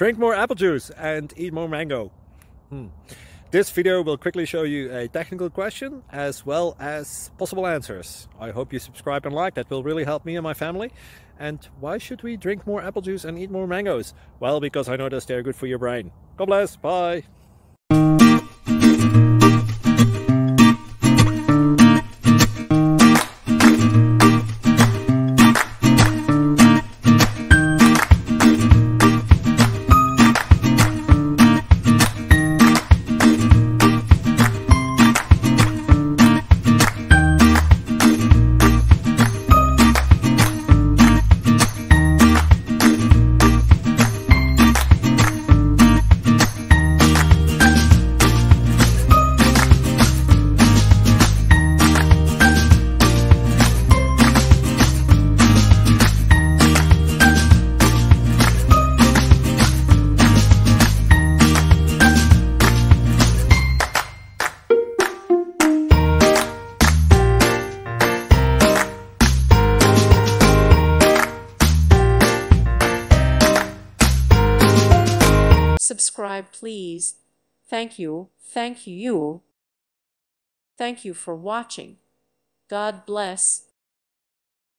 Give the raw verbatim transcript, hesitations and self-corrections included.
drink more apple juice and eat more mango. Hmm. This video will quickly show you a technical question as well as possible answers. I hope you subscribe and like, that will really help me and my family. And why should we drink more apple juice and eat more mangoes? Well, because I noticed they're good for your brain. God bless, bye! Subscribe, please. Thank you. Thank you. Thank you for watching. God bless.